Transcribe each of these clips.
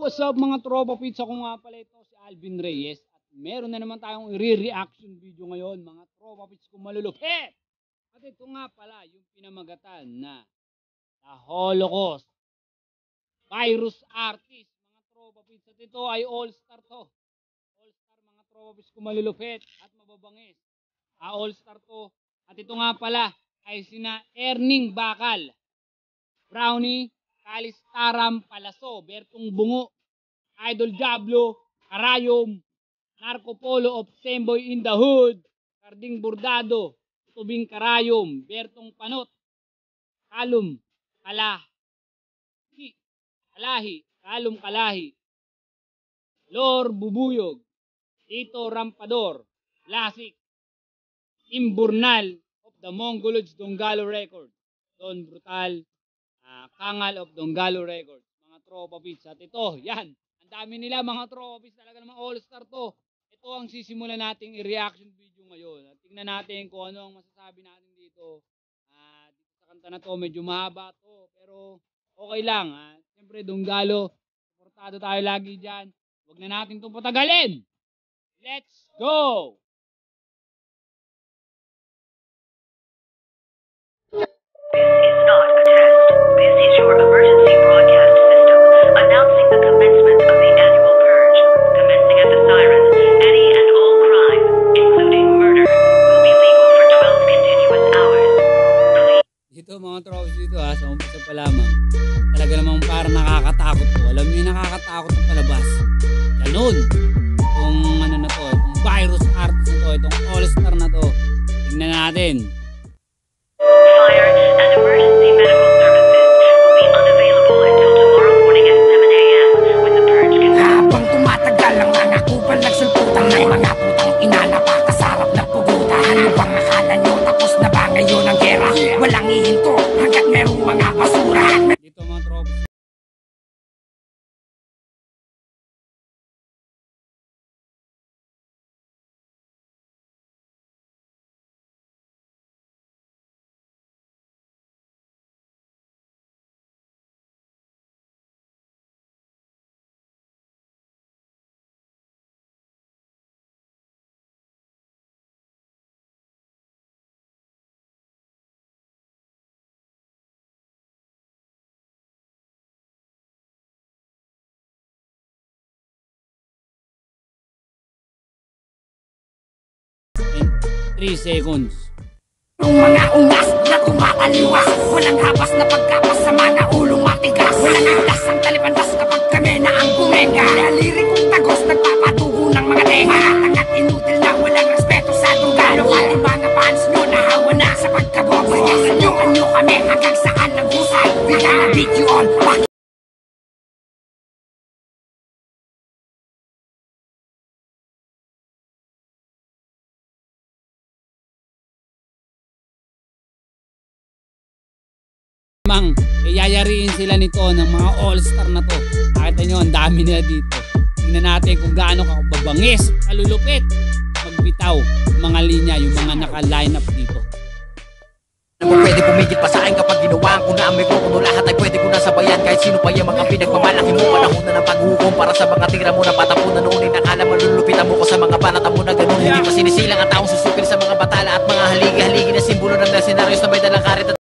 What's up mga tropa pizza, ko nga pala ito si Alvin Reyes at meron na naman tayong re-reaction video ngayon mga tropa pizza kung malulupit. At ito nga pala yung pinamagatan na The Holocaust Virus Artist mga tropa pizza. At ito ay all-star to. All-star mga tropa pizza kung malulupit at mababangis. All-star to. At ito nga pala ay sina Erning Bakal, Brownie Kalistaram Palaso, Bertong Bungo, Idol Diablo, Karayom, Narco Polo of Semboy in the Hood, Karding Bordado, Tubing Karayom, Bertong Panot, Kalum Kalahi, Lor Bubuyog, Tito Rampador, Lasik, Imburnal of the Mongoloids Donggalo Records, Don Brutal, Kangal of Donggalo Records, mga tropa pizza. At ito, yan, ang dami nila mga tropa pizza, talaga namang all-star to. Ito ang sisimulan nating i-reaction video ngayon. At tingnan natin kung ano ang masasabi natin dito. Dito sa kanta na to, medyo mahaba to, pero okay lang. Siyempre, Donggalo, supportado tayo lagi dyan. Huwag na natin itong patagalin. Let's go! Not a test. This is your emergency broadcast system announcing the commencement of the annual purge. Commencing at the siren, any and all crime, including murder, will be legal for 12 continuous hours. Dito mga tropes dito sa umpisa pa lamang. Talaga namang parang nakakatakot po. Alam niyo yung nakakatakot ng palabas. Ganun. Itong ano na to, itong virus artist na to, itong all-star na to. Tingnan natin. Fire and emergency medical services will be unavailable until tomorrow morning at 7 a.m. when the purge continues. Habang tumatagal ang mga kupal nagsulputan ng mga putang ina na pakasarap na pugutan. Ano bang akala nyo tapos na ba ngayon ang gera? Walang ihinto hanggat merong mga basura. Dito mga tropes. In 3 seconds. Ang mga ungas na tumataliwas, walang habas na pagkapas sa mga ulong matigas. Walang igdas ang talipandas kapag kami na ang bumenga. Nalirik kong tagos nagpapatugo ng mga tenga. Tangat inutil na walang respeto sa Donggalo. At yung mga fans nyo nahawa na sa pagkabobo. Anyo kami hanggang saan ang husay. Bigla na video on. Mang yayariin sila nito ng mga all-star na to. Nakita nyo, ang dami nila dito. Tingnan natin kung gaano kababangis, kalulupit, magbitaw, mga linya, yung mga naka-line up dito. Pwede pumigil pa sa akin kapag ginawaan ko na ang mikropono. Lahat ay pwede ko na sabayan kahit sino pa yung mga pinagmamalaki mo. Panahon na ng paghukom para sa mga tira mo na patapunan noon. Nakala malulupitan mo ko sa mga panata mo na ganun. Hindi pa sinisilang ang taong susupil sa mga batala at mga haligi-haligi na simbolo ng senaryos na may dalang karit at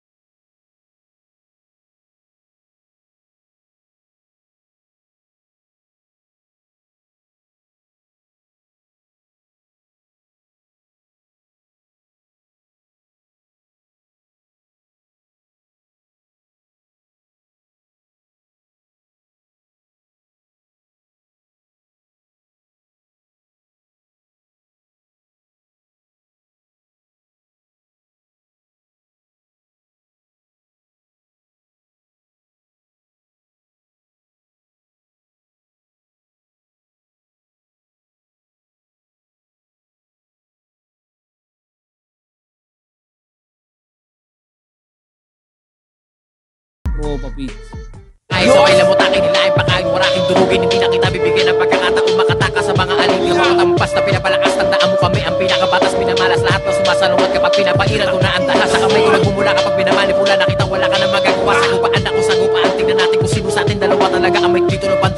Tropa Pits. Ay, sa may lamutakin nila ay pakain waraking durugin. Hindi na kita bibigyan ng pagkakataong makataka sa mga aling mga tampas na pinapalakas. Tandaan mo kami ang pinakabatas, pinamalas lahat na sumasalungat kapag pinapairan ko na ang dahas. Sa kamay ko nagmumula kapag pinamanipula. Nakita wala ka na magagawa sa lupaan na kung sagupaan. Tingnan natin kung sino sa atin dalawa talaga ang may titulo ng panduruga.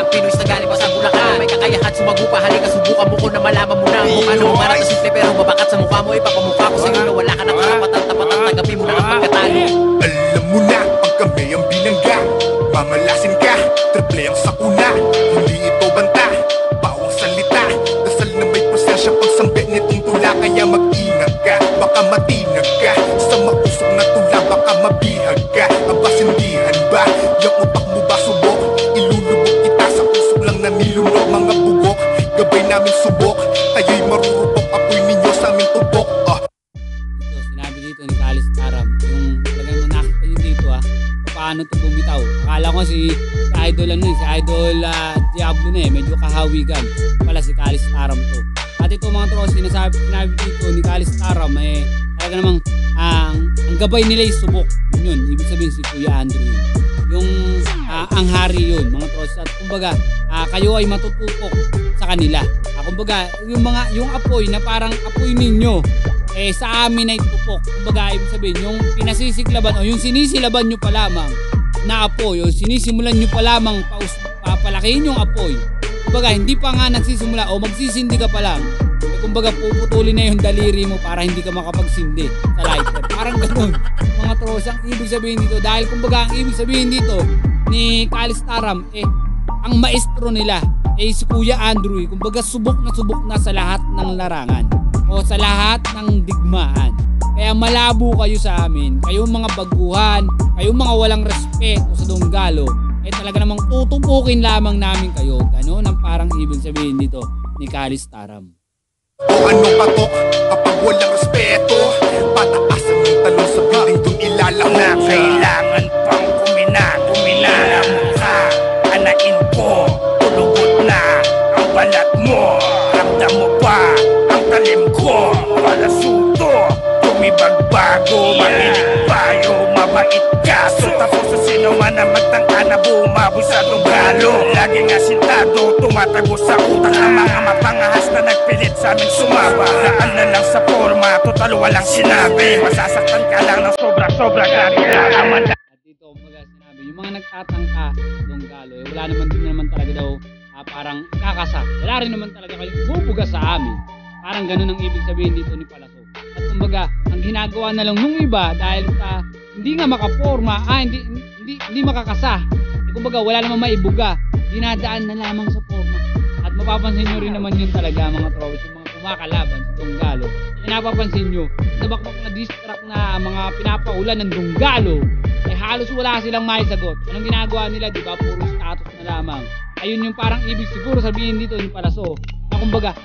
lang Pinoy na galing pa sa Bulacan May kakayahan sumago pa halika subukan mo ko na malaman mo na Kung ano mo para na simple pero mabakat sa mukha mo Ipapamukha ko sa'yo na wala ka ng karapatan Tapatan tagapin mo na ang pagkatalo Alam mo na, pag kami ang binangga Mamalasin ka, triple ang sakuna Hindi ito banta, bawang salita Dasal na may prosesya pagsambi nitong tula Kaya mag-ingat ka, baka matinag ka Sa mausok na tula, baka mabihag ka Abasindihan ba, yung utak mo ba subok? Ilulubog kita sa usok lang na nilunok Mga bugok, gabay namin subok Tayo'y marurupok, apoy ninyo sa aming tubok Ito, sinabi dito ni Kalis Taram, yung talagang nakita nyo dito paano ito bumitaw. Akala ko si Idol si Idol Diablo na medyo kahawigan. Pala si Kalis Taram to. At ito mga tros, sinabi dito ni Kalis Taram, talaga namang ang gabay nila ay subok. Yun, ibig sabihin si Kuya Andrew yun. Yung ang hari yun, mga tros. At kumbaga, kayo ay matutupok sa kanila. Kumbaga, yung apoy na parang apoy ninyo, sa amin ay tupok. Kumbaga, ibig sabihin, yung pinasisiklaban o yung sinisilaban nyo pa lamang na apoy o sinisimulan nyo pa lamang papalakihin yung apoy. Kumbaga, hindi pa nga nagsisimula o magsisindi ka pa lang. Kumbaga, puputulin na yung daliri mo para hindi ka makapagsindi sa lighter. Parang ganun. Mga tros, ang ibig sabihin dito, dahil kumbaga, ang ibig sabihin dito ni Kalis Taram, ang maestro nila, si Kuya Andrew. Kumbaga, subok na sa lahat ng larangan o sa lahat ng digmaan. Kaya malabo kayo sa amin, kayong mga baguhan, kayong mga walang respeto sa Donggalo, talaga namang tutupukin lamang namin kayo. Ganun ang parang ibig sabihin dito ni Kalis Taram. O ano patok kapag walang respeto Pataasan ng talon sa building dun ilalang Na kailangan pang kumina mo ka Anain ko, tulugot na ang balat mo Ramdam mo pa ang talim ko Palasuto, tumibag bago Makinig payo, mabait kaso Tapos sa sino man na magtangka na bumabo sa Donggalo Laging asintado, tumatago sa utak Ng mga mapangahas na nagpilit sa aming sumaba Daan na lang sa forma, total walang sinabi Masasaktan ka lang ng sobra-sobra grabe Aman At dito, kumbaga sinabi, yung mga nagtatangka sa Donggalo, wala naman din naman talaga daw parang kakasa. Wala rin naman talaga kayong bubuga sa amin. Parang ganun ang ibig sabihin dito ni Palaso. At kumbaga, ang ginagawa na lang nung iba dahil hindi nga makaporma, hindi makakasa. Kumbaga, wala namang maibuga. Dinadaan na lamang sa forma. At mapapansin nyo rin naman yun talaga mga tropes, yung mga kumakalaban sa Donggalo. Napapansin nyo, nabakbak na distract na mga pinapaulan ng Donggalo, halos wala silang maisagot. Anong ginagawa nila, di ba? Puro status na lamang. Ayun yung parang ibig siguro sabihin dito ni Palaso, na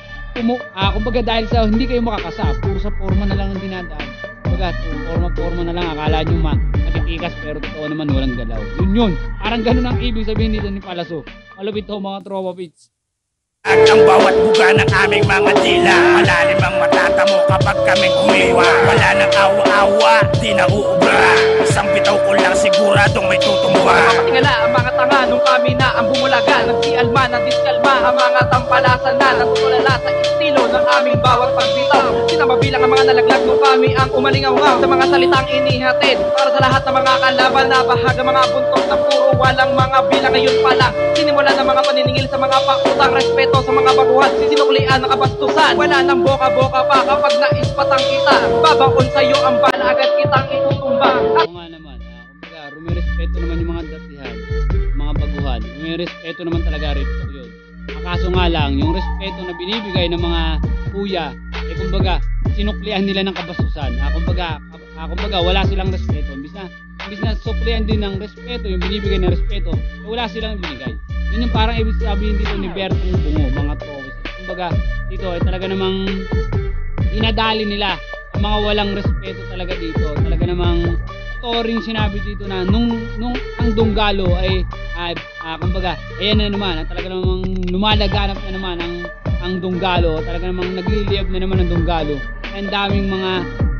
kumbaga dahil sa hindi kayo makakasa, puro sa forma na lang ang dinadaan. Kumbaga, forma na lang, akala nyo matitikas pero totoo naman walang galaw. Yun. Parang ganun ang ibig sabihin dito ni Palaso. Malupit to mga tropa pits. At ang bawat buga ng aming mga dila Malalim ang matatamo kapag kaming umiwa Wala nang awa-awa, di na uubra Isang bitaw ko lang siguradong may tutumba Tingala ang mga tanga nung kami na ang bumulaga Nagsialma, nadiskalma ang mga tampalasan na Natutulala sa estilo ng aming bawat pagbitaw Sinamabilang ang mga nalaglag nung kami ang umalingaw-ngaw Sa mga salitang inihatid para sa lahat ng mga kalaban na bahaga mga buntot na puro walang mga bilang ngayon pa lang Sinimula ng mga paniningil sa mga pautang respeto sa mga baguhan, sisinuklian ng kabastusan Wala nang boka-boka pa kapag naispatang kita Babaon sa'yo ang bala agad kitang itutumba Oo nga naman, kumbaga rumirespeto naman yung mga datihan, mga baguhan. Rumirespeto naman talaga rin yun. Kaso nga lang, yung respeto na binibigay ng mga kuya, kumbaga sinuklian nila ng kabastusan. Kumbaga wala silang respeto. Imbis na suklian din ng respeto, yung binibigay ng respeto, wala silang binigay. Yun yung parang ibig sabihin dito ni Bertong Bungo, mga tropes. Kumbaga, dito ay talaga namang dinadali nila ang mga walang respeto talaga dito. Talaga namang ito rin sinabi dito na nung ang Donggalo ay kumbaga, ayan na naman, talaga namang lumalaganap na naman ang Donggalo. Talaga namang nagliliyab na naman ang Donggalo. Ang daming mga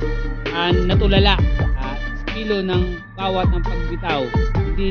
natulala, estilo ng bawat ng pagbitaw. Hindi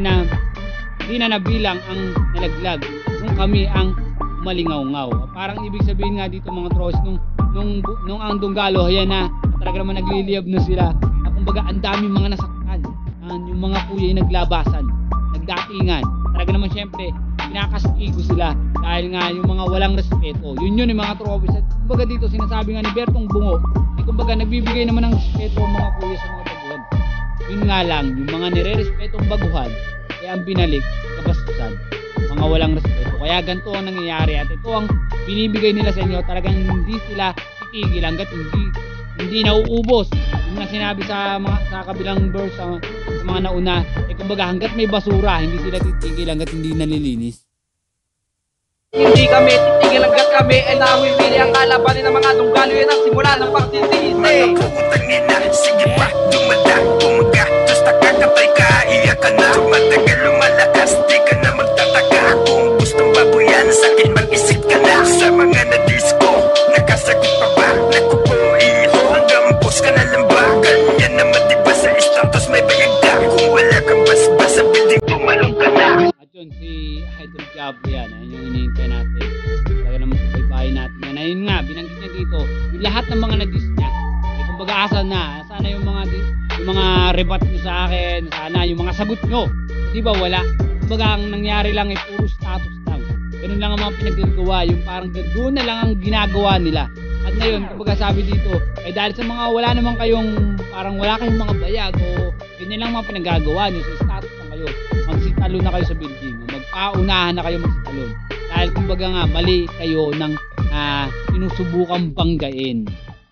na nabilang ang nalaglag nung kami ang malingaw-ngaw. Parang ibig sabihin nga dito mga trolls nung ang Donggalo ayan na talaga naman nagliliyab na sila. Kumbaga ang daming mga nasaktan. Yung mga kuya ay naglabasan, nagdatingan. Talaga naman syempre kinakastigo sila dahil nga yung mga walang respeto. Yun yung mga trophies. At kumbaga dito sinasabi nga ni Bertong Bungo, kumbaga nagbibigay naman ng respeto ang mga kuya sa mga baguhan. Yun nga lang, yung mga nire-respetong baguhan, kaya ang binalik, kabastusan, mga walang respeto. Kaya ganito ang nangyayari at ito ang binibigay nila sa inyo. Talagang hindi sila titigil hanggat hindi nauubos. Yung na sinabi sa kabilang verse sa mga nauna, kumbaga hanggat may basura, hindi sila titigil hanggat hindi nalilinis. Hindi kami titigil hanggat kami ay nawimili ang kalabanin ng mga dunggalo. Yan ang simula ng pagsisisi. Mga putang ina, sige pa, dumada, bumaga, Diyos nakakatay ka, iyak ka na. Tumatagal lumalakas, di ka na magtataka. Kung gustong babuyan, sa'kin mag-isip ka na. Sa mga na-disco, nakasagot pa ba? Nakupo, iho, hanggang post ka na lang ba? Ganyan naman diba sa status may bayag ka? Kung wala kang basbas sa building, tumalong ka na. At yun, si Idol Gabo yan. Ayun yung hinihintay natin. Talaga naman sa baybayin natin yan. Ayun nga, binanggit niya dito, yung lahat ng mga na-diss niya. Kumbaga asa na, sana yung mga rebat nyo sa akin, sana yung mga sagot nyo. Di ba wala? Kumbaga ang nangyari lang ay puro status lang. Ganun lang ang mga pinagagawa, yung parang doon na lang ang ginagawa nila. At ngayon, kumbaga sabi dito, ay dahil sa mga wala naman kayong, parang wala kayong mga bayag o ganyan lang mga pinagagawa nyo, sa status lang kayo, magsitalon na kayo sa building, magpaunahan na kayo magsitalon. Dahil kumbaga nga, mali kayo ng sinusubukang banggain.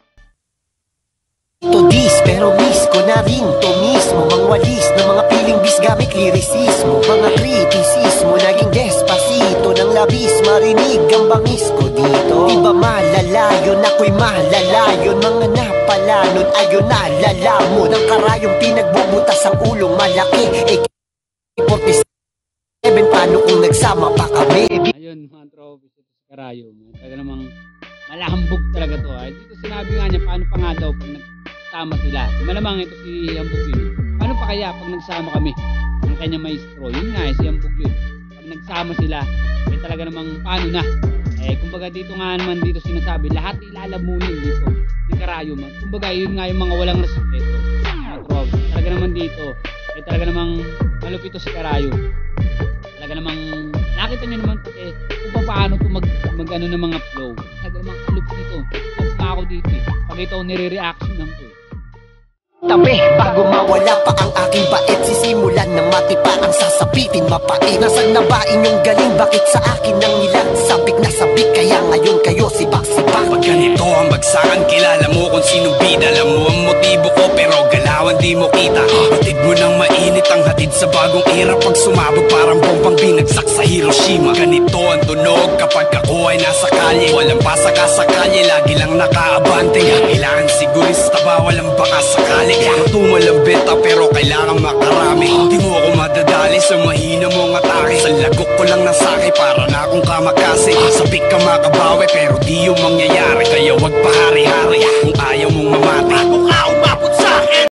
To this, pero miss ko na rin to mismo. Mga walis na mga piling bis gamit lirisismo. Mga kritisismo, naging despacito ng labis, marinig ang bangis ko dito. Di ba malalayon, ako'y malalayon. Mga napalanon, ayun nalalamon. Ang karayong pinagbubutas ang ulong malaki. 47, paano kung nagsama pa kami? Ayun mga trophies, ito si Karayo. Talaga namang malahambog talaga to. Dito sinabi nga niya, paano pa nga daw pag nagsama sila. Malamang ito si Hambog yun. Paano pa kaya pag nagsama kami ng kanyang maestro? Yun nga si Hambog yun. Pag nagsama sila, talaga namang paano na. Kumbaga dito nga naman dito sinasabi, lahat ilalamunin dito si Karayo man. Kumbaga yun nga yung mga walang respeto. Mga trophies. Talaga naman dito, talaga namang malupito si Karayo. Talaga namang nakita nyo naman pati kung paano ito mag ano ng mga flow. Talaga namang alup dito. Tapos na ako dito pag ito nire-reaction ng ko. Tabi, bago mawala pa ang aking bait, sisimulan ng matipa ang sasapitin mapait. Nasaan na ba inyong galing? Bakit sa akin ang ilan? Sabik na sabik, kaya ngayon kayo sibak-sibak. Pag ganito ang bagsakan, kilala mo kung sinong bida. Alam mo ang motibo ko, pero galawan di mo kita. Hatid mo ng mainit ang hatid sa bagong era. Pag sumabog parang bombang binagsak sa Hiroshima. Ganito ang tunog kapag ako ay nasa kalye. Walang basa ka sa kalye, lagi lang nakaabante. Kailangan sigurista ba, walang baka sakali. Tumalambeta pero kailangan makarami. Di mo ako madadali sa mahina mong atake. Sa lagok ko lang nasakay para na akong kamakasi. Sabik ka makabawi pero di yung mangyayari. Kaya wag pahari-hari kung ayaw mong mamati. Bago ka umabot sa akin.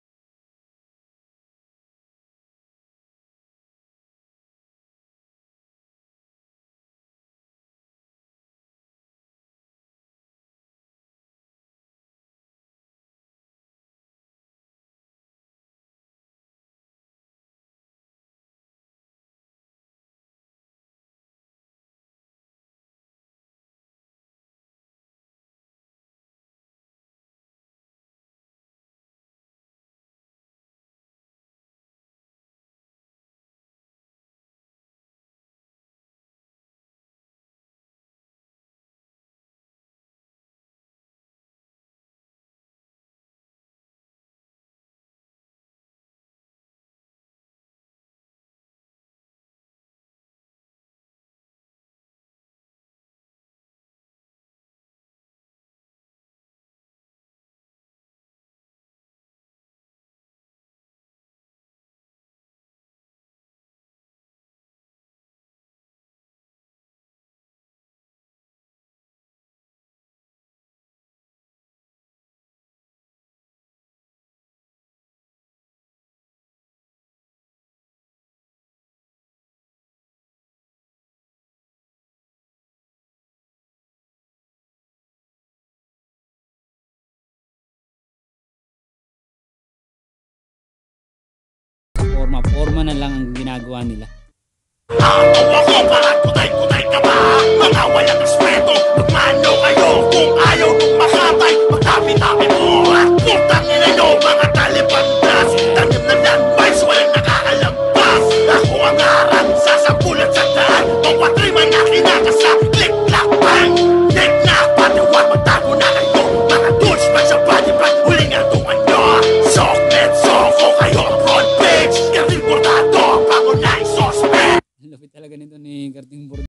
Forma na lang ang ginagawa nila. Ako para mga kinakasa. Click, clack, bang! Neck na, patiwag, magtago na kayo. Mga douche, man sa body bag, huling atungan nyo. Sok, net, sok, o kayo ang front page. Karting portado, pangunahing suspect. Lupit talaga nito ni Karting Bordado.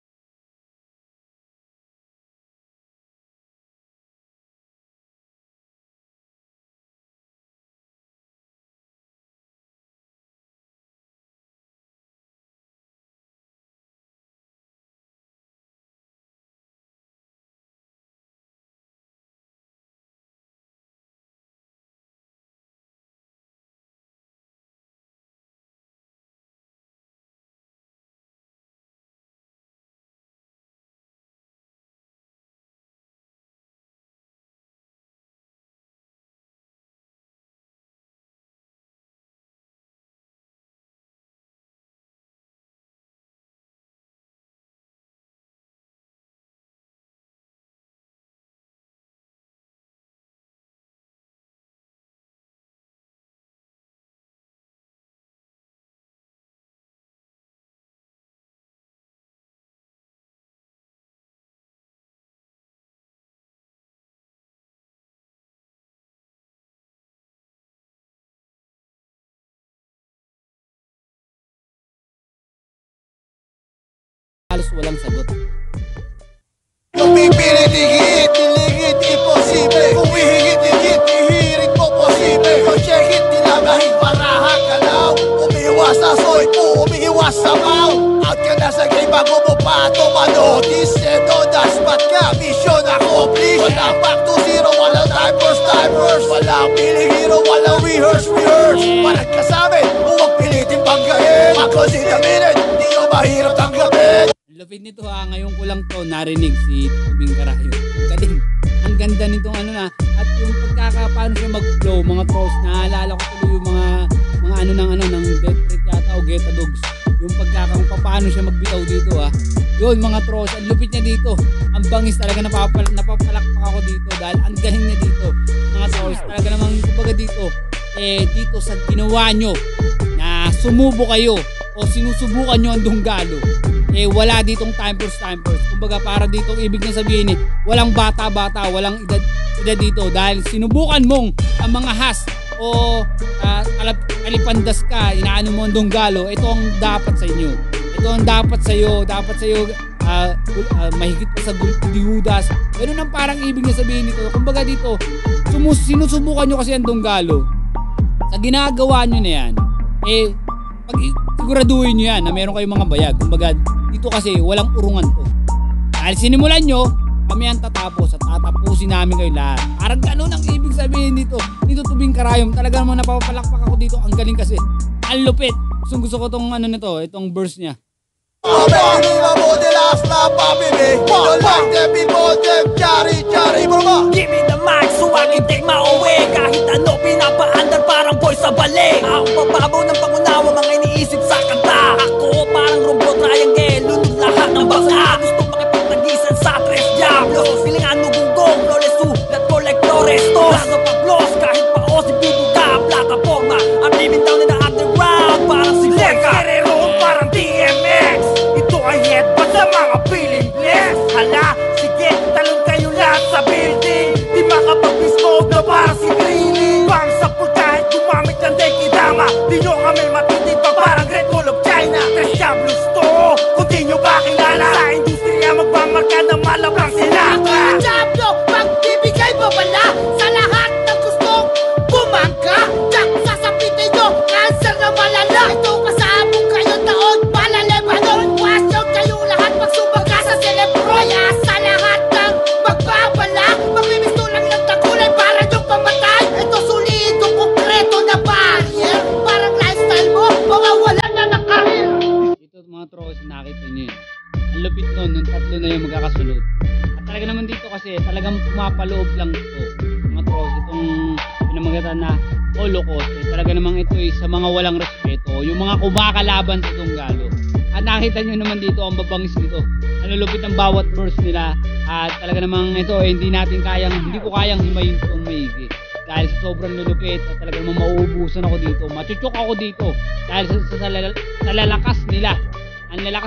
Halos walang sagot. Pumipilit, hihit, niligid, imposible. Kung hihigit, higit, hihirit mo posible. Kung check-it, tinagahig, parahan ka daw. Umiiwas sa soy po, umiiwas sa maw. Out ka na sa game bago mo pa tumanotis. Eto, daspat ka, mission accomplished. Walang back to zero, walang timers. Walang piling hero, walang rehearse. Parang ka sa amin, huwag pilitin banggain. Ako si the minute, di nyo mahirap tanggapin. Lupit nito ha, ngayon ko lang to narinig si Tubing Karayo. Galing. Ang ganda nitong ano na, at yung pagkakapaano siya mag-flow, mga trolls, naalala ko tuloy yung mga ng Death Threat yata o Geta Dogs. Yung paano siya magbitaw dito ha. Yun mga trolls, ang lupit niya dito. Ang bangis talaga, napapalakpak ako dito dahil ang galing niya dito. Mga trolls, talaga namang kumbaga dito, dito sa ginawa nyo na sumubo kayo o sinusubukan nyo ang Dunggalo. Wala ditong timers. Kumbaga para dito ibig niya sabihin walang bata-bata, walang edad dito dahil sinubukan mong ang mga has o alipandas ka, inaano mo ang Dunggalo. Ito ang dapat sa inyo. Ito ang dapat sa iyo, mahigit pa sa Judas. Ganun ang parang ibig niya sabihin nito. Kumbaga dito, sinusubukan nyo kasi ang Dunggalo. Sa ginagawa nyo na yan, siguraduhin nyo yan na meron kayong mga bayag. Kumbaga dito kasi walang urungan to. Dahil sinimulan nyo, kami ang tatapos at tatapusin namin kayo lahat. Parang ganun ang ibig sabihin dito. Dito Tubing Karayom. Talaga naman napapalakpak ako dito. Ang galing kasi. Ang lupit. Gusto ko tong itong verse niya. Give me the mic so I can take my own way. Kahit ano pinapaandar parang boy sa balik. Ang pababaw ng pangunawa mga iniisip sa kanta. Ako parang rombo triangle, lunod lahat ng basa. Gusto makipagtagisan sa tres diablos. Pilingan nugunggong, flores sulat kolektores. Lazo pablos kahit pa o si bibuga plataforma. I'm living down in the underground parang si Boyka. Guerrero parang DMX. Ito ay headbutt sa mga feeling bless. Hala, sige, talon kayo lahat sa building. Di makapag-smoke na para si Greenie. Bang sa pool kahit gumamit ng Dekidama. Di nyo kami matitid pa parang Great Wall of China. Tres Diablos to, kung di nyo ba kilala. Sa industriya magmamarka na malabang sinaka. Diablo, magbibigay ba bala sa lahat ng gustong bumangka? Jack, sasapitin nyo, cancer na malala. Ito kasabong kayo taon, malalebanon. Wasyon kayong lahat magsumbaga sa celebroya. Sa lahat ng magbabala, magbimisto lang ng takulay para nyo pamatay. Ito solido, konkreto na barrier. Parang lifestyle mo, mawawalan na ng karir. Dito mga trolls, nakita nyo yun. Ang lupit nun, nung tatlo na yung magkakasunod. At talaga naman dito kasi talagang pumapaloob lang ito. Mga trolls, itong pinamagatan na Holocaust. Talaga namang ito sa mga walang respeto, yung mga kumakalaban sa Dunggalo. At nakita nyo naman dito ang babangis nito. Ang lupit ng bawat verse nila. At talaga namang ito hindi ko kayang himayin itong maigi. Dahil sa sobrang lulupit at talaga namang mauubusan ako dito. Machuchok ako dito. Dahil sa lalakas nila. Ang lalakas pati ng mga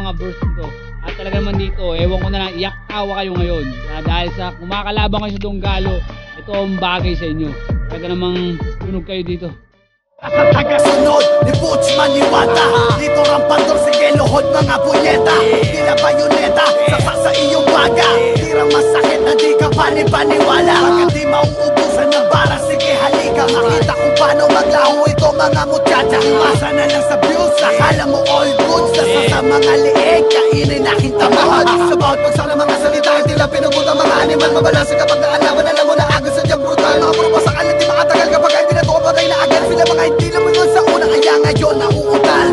mga verse nito. At talaga naman dito, ewan ko na lang, iyak tawa kayo ngayon. Dahil sa kumakalabang kayo sa Donggalo, ito ang bagay sa inyo. Talaga namang tunog kayo dito. Sa tagasunod ni Butch Maniwata, dito rampandor, sige luhod mga punyeta. Tila bayoneta, sasak sa iyong baga. Tirang masakit na di ka panipaniwala. Pagkat di mauubusan ng bara, sige halika. Makita kung paano maglaho ito mga muchacha. Umasa na lang sa views, akala mo all goods. Nasa sa mga lieg, kainin aking tamad. Sa bawat pagsang ng mga salita, tila pinupunta mga animal. Mabalasa kapag naalaman, alam mo na agad sa diyang brutal. Mga puro sa kalit, di makatagal kapag hindi na ito kapatay na agad. Sila mga hindi naman yun sa una, kaya ngayon nauutal.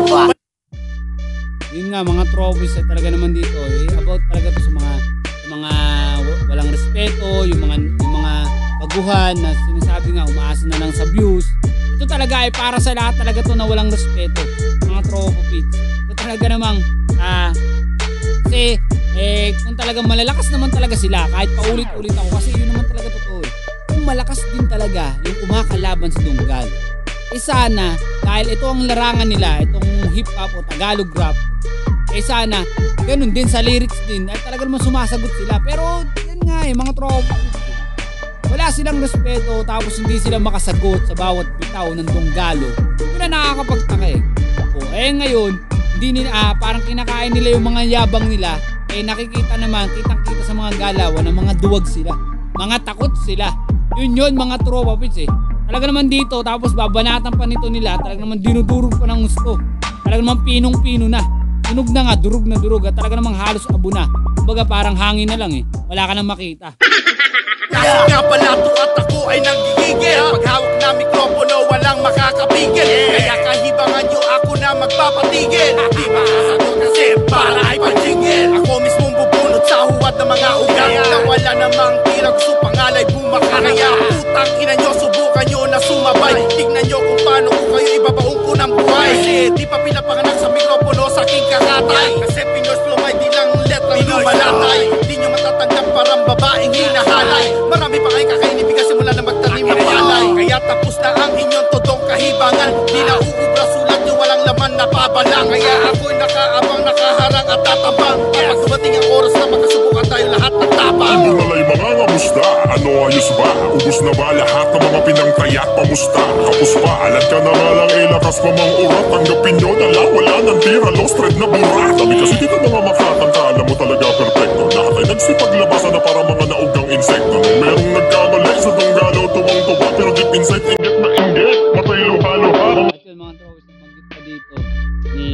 Yun nga mga trophies talaga naman dito about talaga to sa mga walang respeto, yung mga baguhan na sinasabi nga umaasa na lang sa views. Ito talaga ay para sa lahat talaga to na walang respeto, mga trophies. Ito talaga namang kasi kung talagang malalakas naman talaga sila, kahit paulit-ulit ako, kasi yun naman talaga totoo kung malakas din talaga yung kumakalaban sa Donggalo. Sana dahil ito ang larangan nila, itong hip hop o Tagalog rap, sana ganun din sa lyrics din at talaga naman sumasagot sila. Pero yan nga mga tropa, wala silang respeto tapos hindi sila makasagot sa bawat bitaw ng Donggalo. Yun na nakakapagtaka ngayon hindi nila, parang kinakain nila yung mga yabang nila. Nakikita naman, kitang-kita sa mga galawan na mga duwag sila, mga takot sila. Yun mga tropa pits talaga naman dito, tapos babanatan pa nito nila, talaga naman dinudurog pa ng gusto. Talaga naman pinong-pino na. Tunog na nga, durog na durog. At talaga namang halos abo na. Kumbaga parang hangin na lang wala ka nang makita. Kasi nga pala to at ako ay nanggigigil. Pag hawak na mikropono walang makakapigil. Kaya kahibangan nyo ako na magpapatigil. Di makasagot kasi para ay panjingil. Ako mismong bubunot sa huwad ng mga ugat na wala namang tira, gusto pangalay bumakaraya. Putang ina nyo, subukan nyo na sumabay. Tignan nyo kung paano ko kayo ibabaong ko ng buhay. Kasi di pa pinapanganak sa mikropono sa aking kakatay. Kasi Pinoy flow ay di lang letra lumalatay. Di nyo matatanggap parang babaeng hinahalay. Marami pa kayo kakainin bigas simula na magtanim ng palay. Kaya tapos na ang inyong todong kahibangan. Di na uubra sulat nyo, walang laman na pabalang. Kaya ako'y nakaabang, nakaharang at tatabang. Kapag dumating ang oras na magkasubukan tayo lahat ng tapang. Ano nalay mga ngamusta? Ano ayos ba? Ubus na ba lahat ng mga pinangkayak? Pamusta? Kapos pa? Alam ka na nga lang lakas pa mang urat. Tanggapin nyo dala, wala nang tira, lost thread na burat. Dami kasi dito mga makakanta, alam mo talaga perfecto. Lahat ay nagsipaglabasan na para mga naugang insekto. Nung merong nagkamali sa Donggalo, tuwang-tuwa, pero deep inside inggit na inggit. Matay luha-luha. At yun mga trophies, nabanggit pa dito ni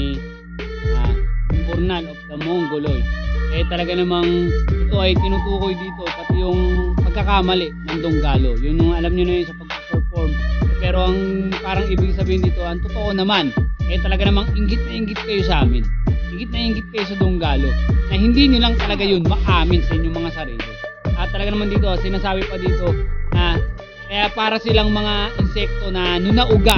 Burnal of the Mongoloid. Talaga namang ito ay tinutukoy dito pati yung pagkakamali ng Donggalo. Yun yung alam nyo na yun sa pag-perform. Pero ang parang ibig sabihin dito, ang totoo naman, talaga namang inggit na inggit kayo sa amin. Inggit na inggit kayo sa Donggalo. Na hindi nyo lang talaga yun maamin sa inyong mga sarili. At talaga naman dito, sinasabi pa dito na kaya para silang mga insekto na nung nauga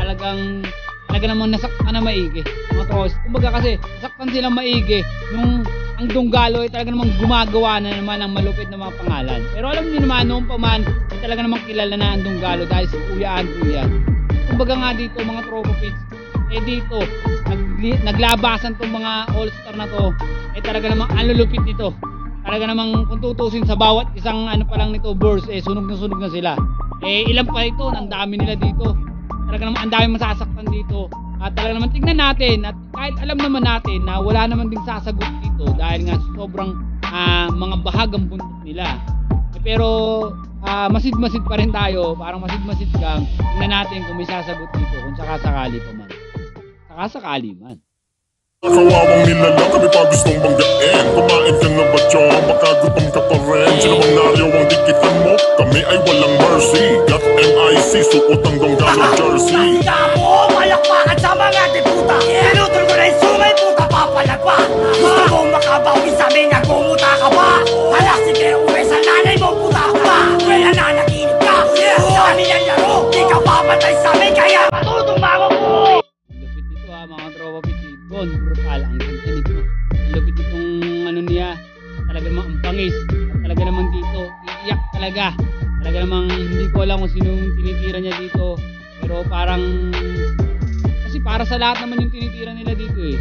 talaga namang nasaktan na maigi. Mga trolls. Kumbaga kasi nasaktan silang maigi nung ang Donggalo ay talaga namang gumagawa na naman ng malupit na mga pangalan. Pero alam niyo naman, noong pa man, ay talaga namang kilala na ang Donggalo dahil sa Kuya Andrew. Kumbaga nga dito, mga tropa pits, dito, naglabasan tong mga all-star na to, talaga namang ang lulupit nito. Talaga namang kung tutusin sa bawat isang pa lang nito, verse, sunog na sila. Ilan pa ito, ang dami nila dito. Talaga namang ang dami masasaktan dito. At talaga naman tignan natin, at kahit alam naman natin na wala naman ding sasagot dito dahil nga sobrang mga bahagang buntot nila. Pero masid-masid pa rin tayo, parang masid-masid kang tignan natin kung may sasagot dito kung sakasakali pa man. Sakasakali man. Kawawang nilalang kami pa gustong banggain. Kumain ka na ba chong? Baka gutom ka pa rin. Sino bang naryo ang dikitan mo? Kami ay walang mercy. Got MIC, suot ang Donggalo jersey. Mo, malakpakan sa mga diputa. Pinutol ko na yung sungay, puta papalag pa. Gusto mong makabawi sa amin, nagmumuta ka ba? Hala, sige, uwi sa nanay mo, puta ka ba? Wala na, nakinig ka. Sa amin ang laro, di ka papatay sa amin, kaya matutong mga mo. Lupit nito mga tropa pits. Bon, brutal, ang ganda nito. Ang lupit itong niya, talaga namang ang pangis. At talaga naman dito, iiyak talaga. Talaga namang hindi ko alam kung sino yung tinitira niya dito. Pero parang, kasi para sa lahat naman yung tinitira nila dito. Kaya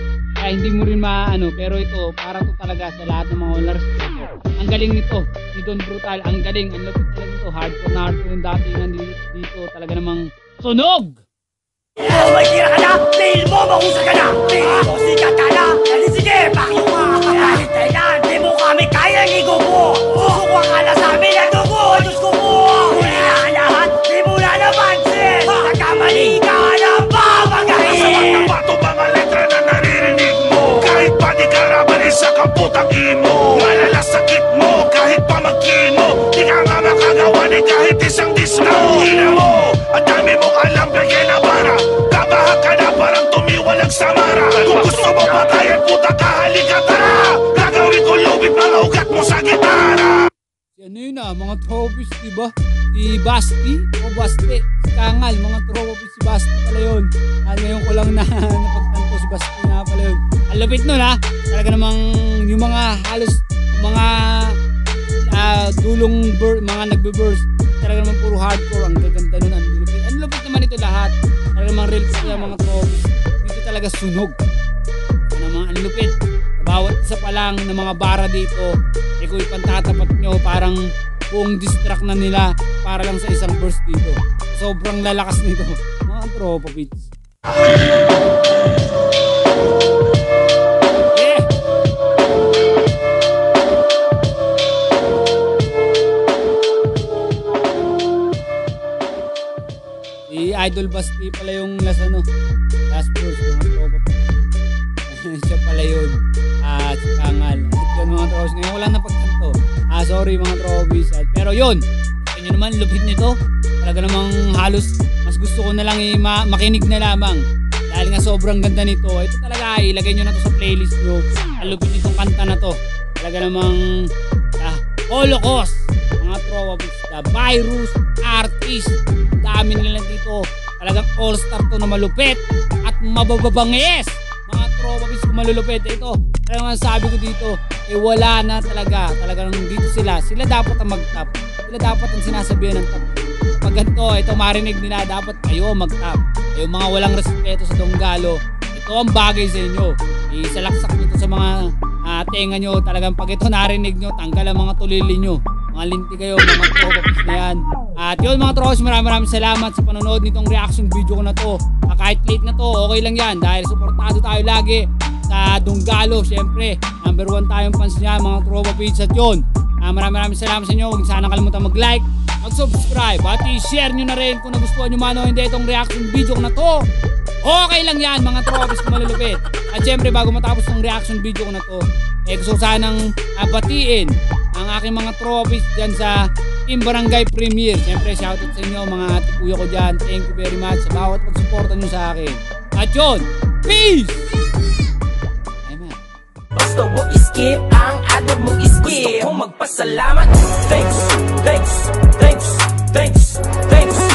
kaya hindi mo rin maano, pero ito para to talaga sa lahat ng mga owners. Ang galing nito, si Don Brutal, ang galing, ang lupit talaga nito, hardcore na hardcore yung datingan dito, talaga namang sunog! Oh, may tira ka na! Fail mo, mahusay ka na! Fail mo, sikat ka na! Dali sige, pakyo ka! Hintay na, di mo kami kayang igubo! Susuko ka na sa amin at dugo! Diyos ko po! Huli na ang lahat, di mo na napansin! Nagkamali ka na babagayin! Masawag na bato mga letra na naririnig mo. Kahit pa di ka rabanin sa kamputang imo. Malala sakit mo kahit pa magkino. Di ka nga makagawa ni kahit isang dismo. Hina mo, ang dami mong alam bigay na bara. Kabaha ka na parang tumiwalag sa mara. Kung gusto mo patayan puta ka halika tara. Gagawin ko lubid mga ugat mo sa gitara. Si ano yun mga trophies, diba? Si Basti o Baste, si Kangal, mga trophies si Basti pala yun. Ngayon ko lang na napagtanto si Basti na pala yun. Ang lupit nun talaga namang yung mga halos, mga dulong mga nagbe-burst, talaga namang puro hardcore, ang gaganda nun, ang lupit. Ang lupit naman ito lahat, talaga namang real sa mga trophies. Dito talaga sunog. Ang lupit. Bawat isa pa lang ng mga bara dito, kung ipantatapat nyo, parang buong distract na nila para lang sa isang burst dito. Sobrang lalakas nito. Mga tropa beats. Yeah! Si Idol Basti pala yung last burst, mga tropa beats. Siya pala yun. Si Kangal. Yun mga trophies. Ngayon ko lang napagtanto. Sorry mga trophies. Pero yun. Kanya naman lupit nito. Talaga namang halos mas gusto ko na lang makinig na lamang. Dahil nga sobrang ganda nito. Ito talaga ilagay nyo na to sa playlist nyo. Ang lupit nitong kanta na to. Talaga namang Holocaust. Mga trophies. The Virus Artist. Dami nila dito. Talagang all-star to na malupit. At mabababangis. Mga trophies kung malulupit. Ito. Kaya nga sabi ko dito, wala na talaga. Talagang dito sila dapat ang mag-top. Sila dapat ang sinasabihan ng top. Pag ganito, ito marinig nila, dapat kayo mag-top. Yung mga walang respeto sa Donggalo, ito ang bagay sa inyo. Isalaksak nyo ito sa mga tenga nyo. Talagang pag ito narinig nyo, tanggal ang mga tulili nyo. Mga linti kayo, mga trophies na yan. At yun mga trophies, maraming salamat sa panonood nitong reaction video ko na to. Kahit late na to, okay lang yan. Dahil suportado tayo lagi sa Donggalo. Siyempre, number 1 tayong fans niya, mga tropa page. At yun, maraming salamat sa inyo. Huwag sana kalimutan mag-like, mag-subscribe, at i-share nyo na rin kung nagustuhan nyo man o hindi itong reaction video na to. Okay lang yan mga trophies kung malulupit. At siyempre, bago matapos ng reaction video ko na to, gusto sanang batiin ang aking mga trophies dyan sa Team Barangay Premier. Siyempre, shoutout sa inyo mga ate kuya ko dyan. Thank you very much sa bawat pagsuporta nyo sa akin. At yun, peace! Gusto mo i-skip ang ad mo i-skip. Gusto ko magpasalamat. Thanks, thanks, thanks, thanks, thanks.